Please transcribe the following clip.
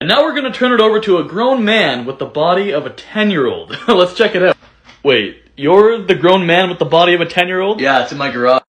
And now we're gonna turn it over to a grown man with the body of a 10-year-old. Let's check it out. Wait, you're the grown man with the body of a 10-year-old? Yeah, it's in my garage.